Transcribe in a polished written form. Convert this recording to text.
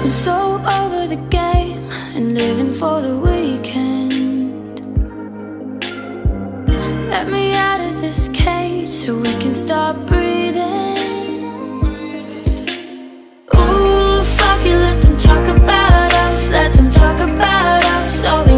I'm so over the game and living for the weekend. Let me out of this cage so we can stop breathing. Ooh, fuck it, let them talk about us. Let them talk about us.